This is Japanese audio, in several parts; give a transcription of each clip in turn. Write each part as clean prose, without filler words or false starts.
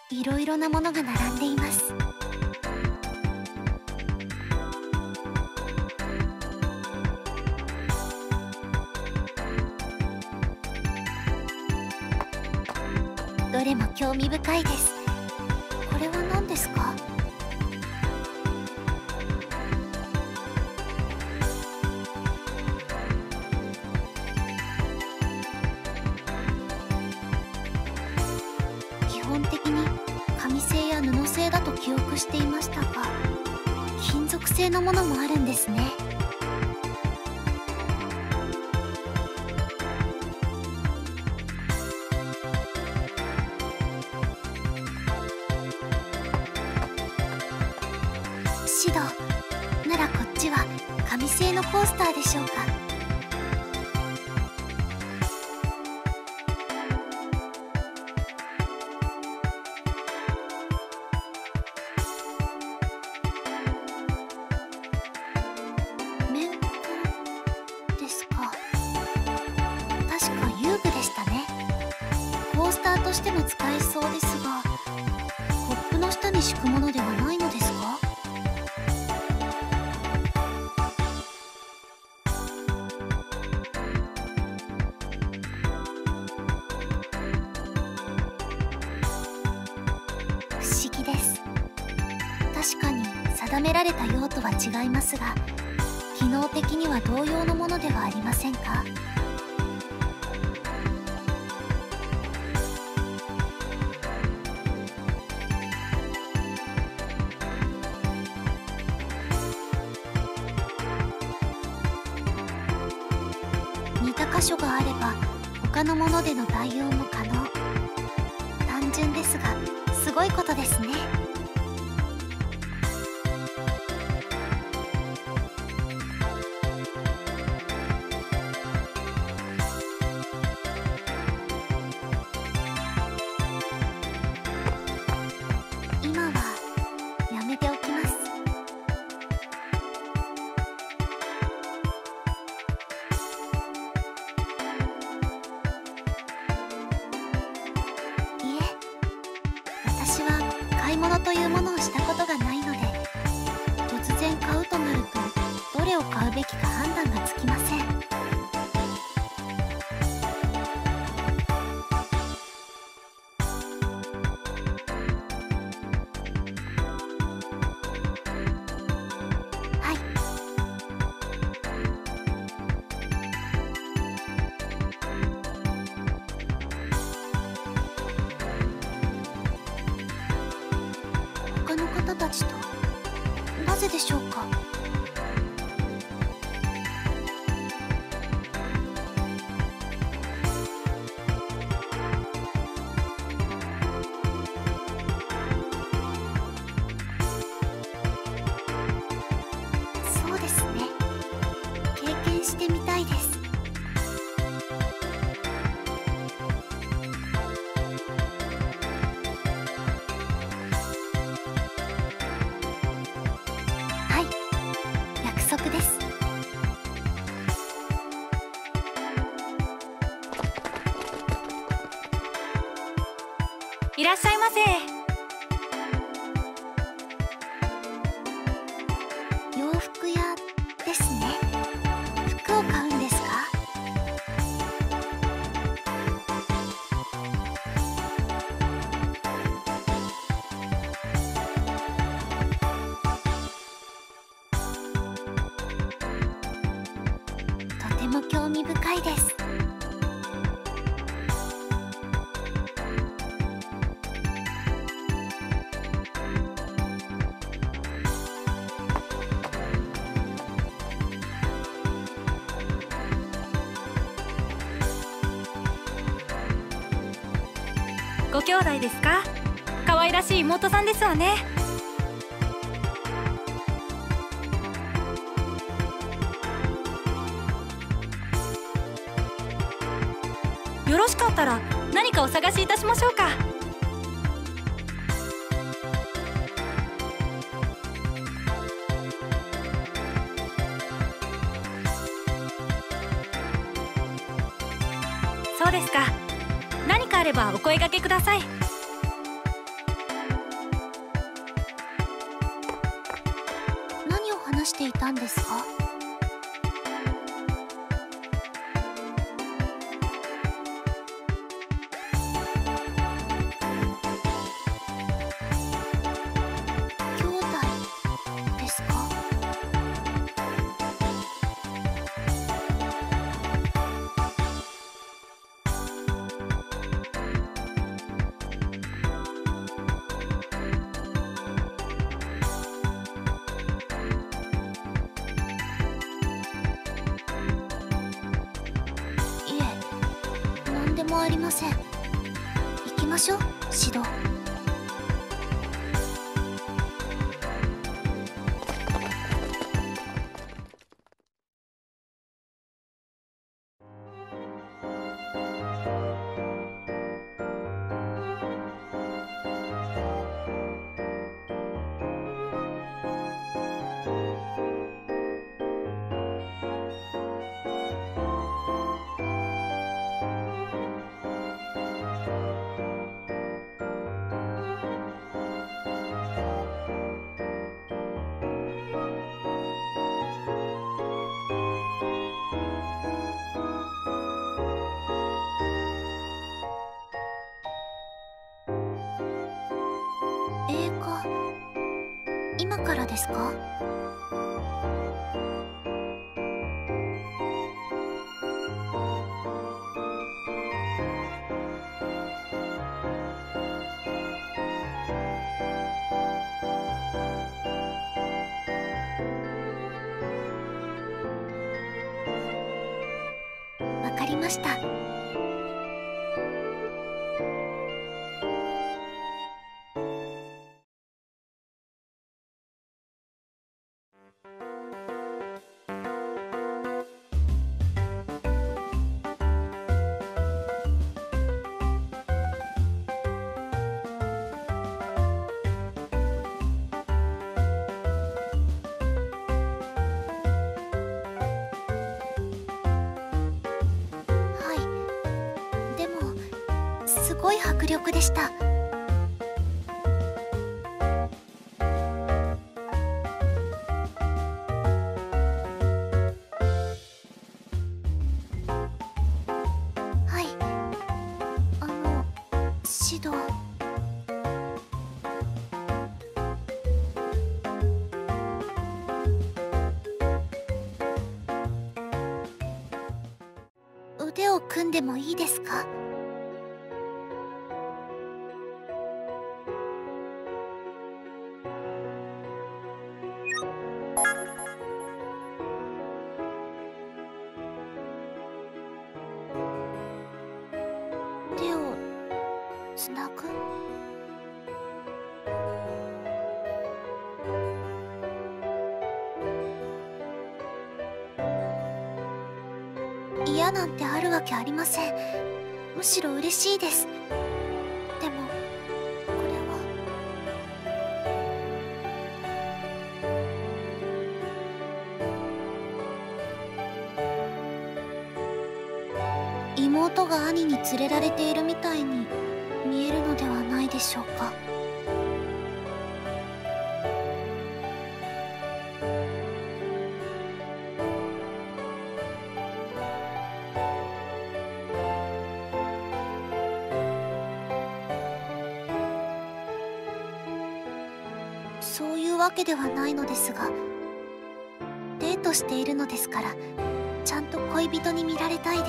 いろいろなものが並んでいます。どれも興味深いです。これは何ですか？基本的に紙製や布製だと記憶していましたが、金属製のものもあるんですね。シドならこっちは紙製のコースターでしょうか。面コンですか。確か遊具でしたね。コースターとしても使えそうですが、コップの下に敷くものではないのですか？不思議です。確かに定められた用途は違いますが、機能的には同様のものではありませんか？似た箇所があれば他のものでの代用も可能。単純ですがすごいことですね。今はやめておきます。いえ、私は買い物というものをしたことがないので、突然買うとなるとどれを買うべきか判断がつきません。はい。他の方たちとなぜでしょうか？そうですね。経験してみたいです。はい、約束です。 いらっしゃいませ。 洋服屋ですね。服を買うんですか？とても興味深いです。 ご兄弟ですか？可愛らしい妹さんですわね。よろしかったら何かお探しいたしましょうか。そうですか。何かあればお声掛けください。 していたんですか？兄弟ですか？いえ、何でもありません。行きましょう、指導。映画、今からですか？わかりました。はい。でも、すごい迫力でした。はい。指導。腕を組んでもいいですか？手をつなぐ？嫌なんてあるわけありません。むしろ嬉しいです。でも、これは。妹が兄に連れられているみたいに見えるのではないでしょうか。そういうわけではないのですが、デートしているのですから、ちゃんと恋人に見られたいです。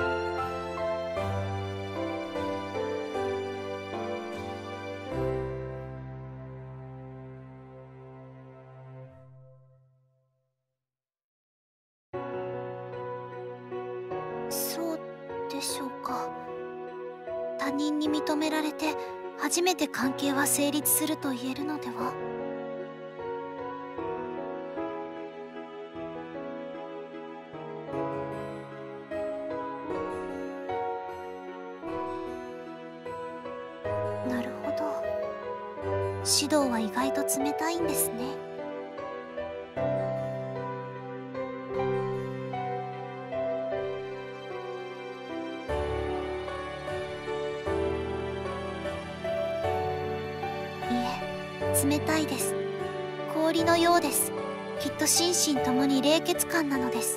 そうでしょうか。他人に認められて初めて関係は成立すると言えるのでは。なるほど。指導は意外と冷たいんですね。いえ、冷たいです。氷のようです。 きっと心身ともに冷血感なのです。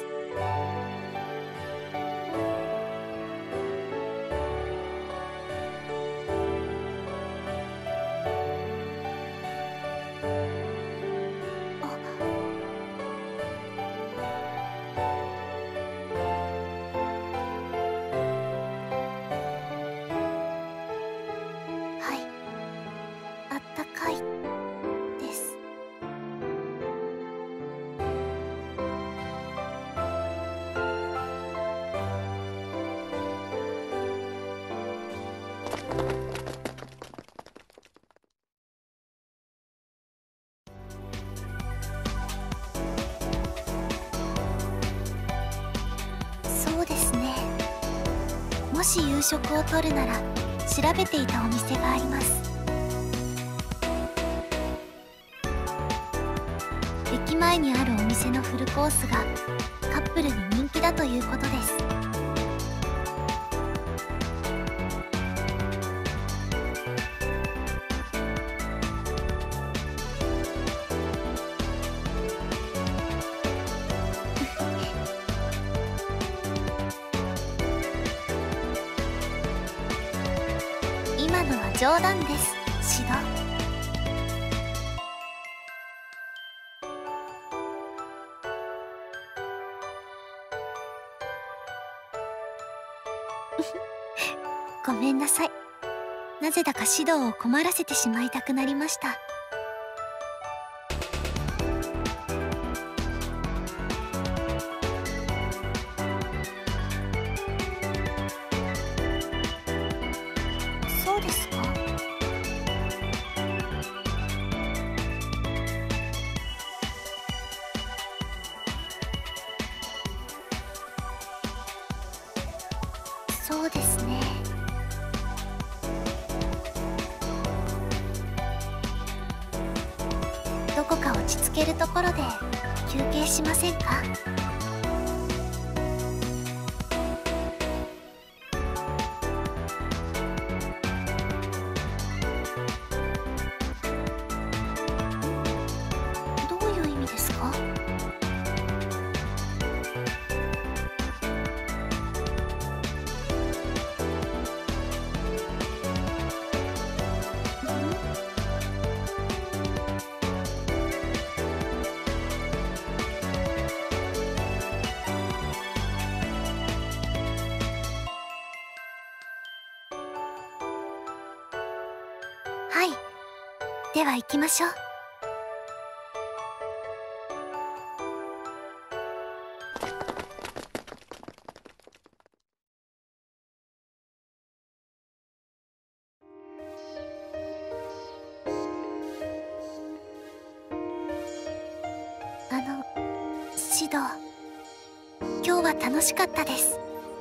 はい、あったかいです。そうですね。もし夕食をとるなら調べていたお店があります。駅前にあるお店のフルコースがカップルに人気だということです。今のは冗談です、シド。ごめんなさい。なぜだかシドを困らせてしまいたくなりました。そうですか？そうですね。どこか落ち着けるところで休憩しませんか？どういう意味ですか？はい。では行きましょう。シド、今日は楽しかったです。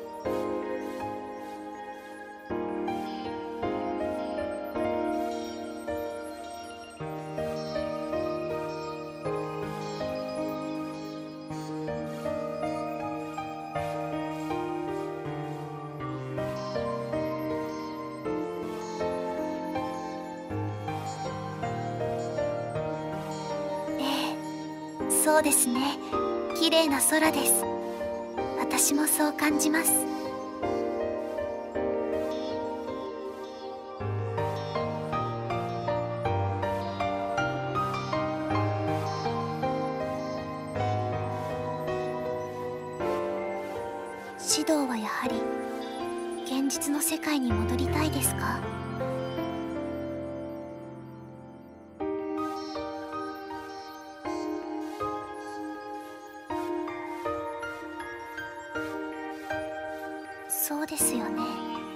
そうですね。綺麗な空です。私もそう感じます。シドはやはり現実の世界に戻りたいですか？そうですよね。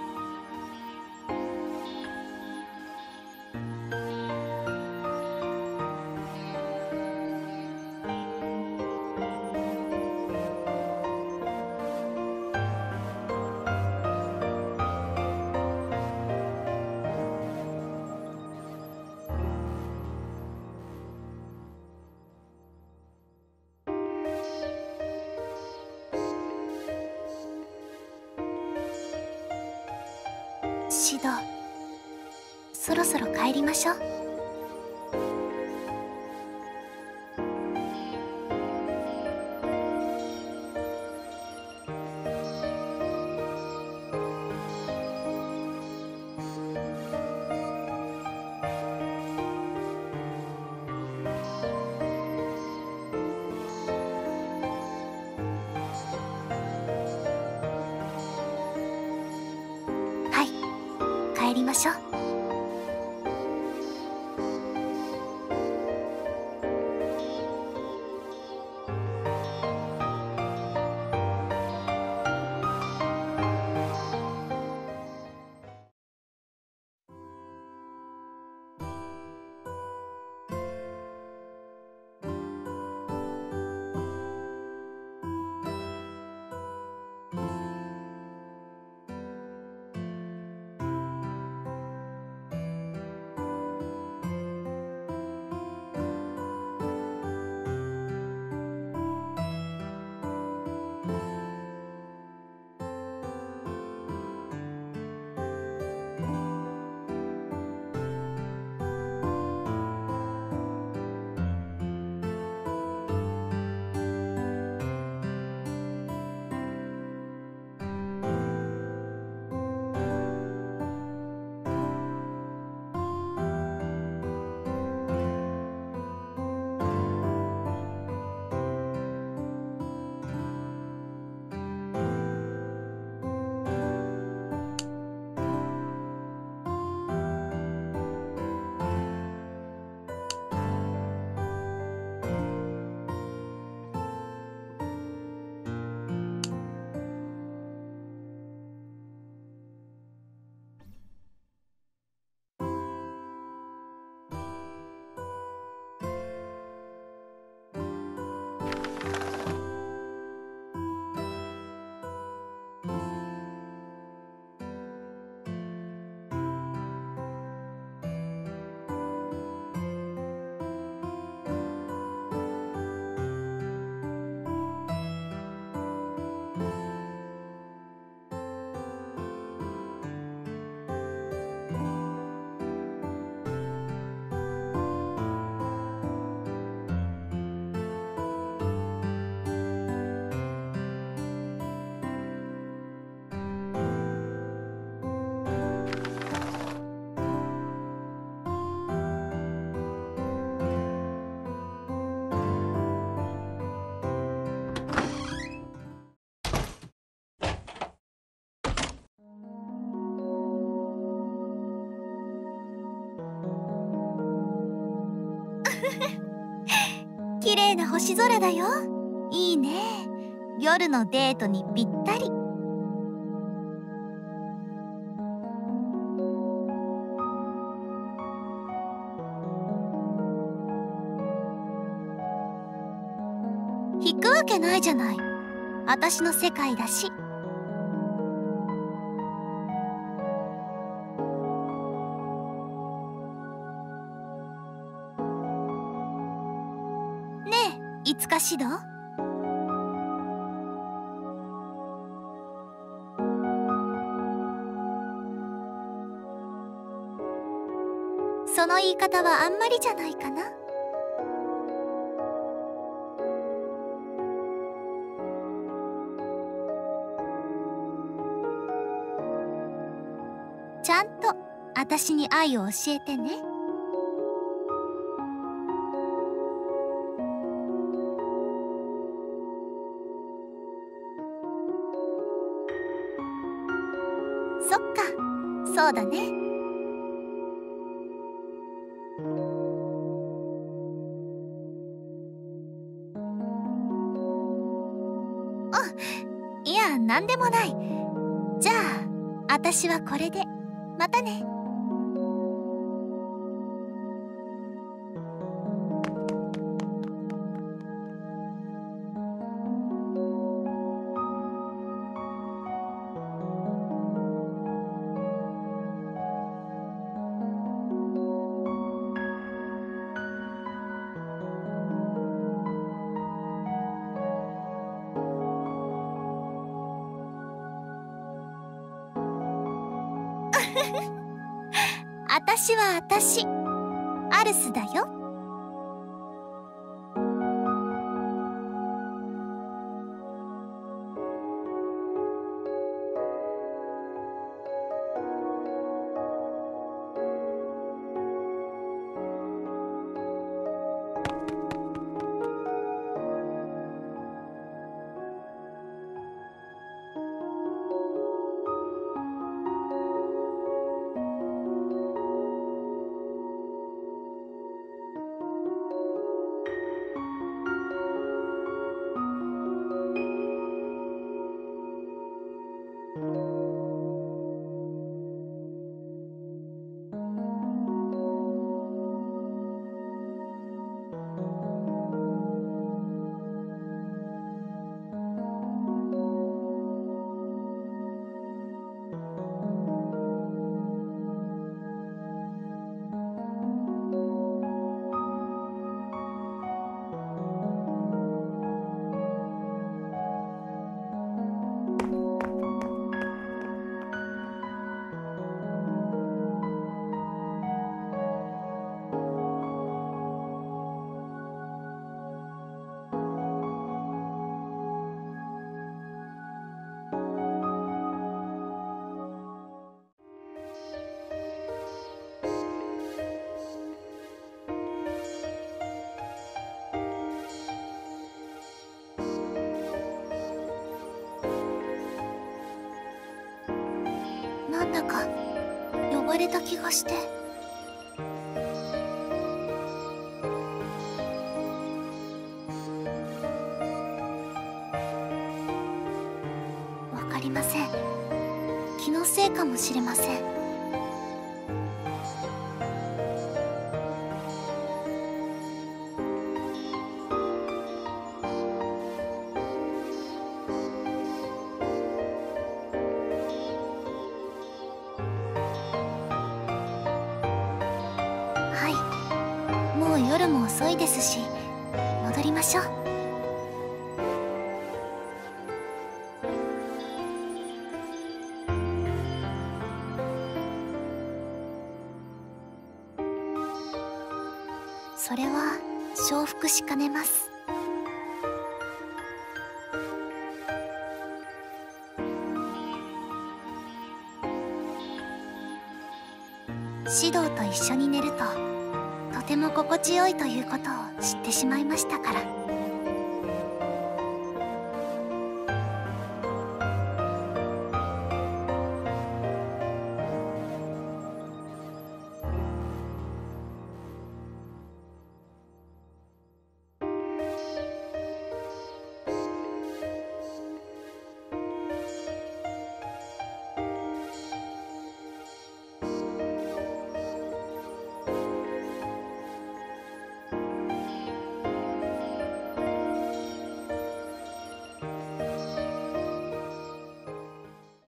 シド、そろそろ帰りましょう。 りましょう。綺麗な星空だよ。いいね。夜のデートにぴったり。引くわけないじゃない。私の世界だし。ねえ、いつかしど？その言い方はあんまりじゃないかな。ちゃんと私に愛を教えてね。そっか、そうだね。いや、なんでもない。じゃあ、私はこれで。またね。私は私、アルスだよ。 だか呼ばれた気がして。わかりません。気のせいかもしれません。もう夜も遅いですし、戻りましょう。それは承服しかねます。シドーと一緒に寝るととても心地よいということを知ってしまいましたから。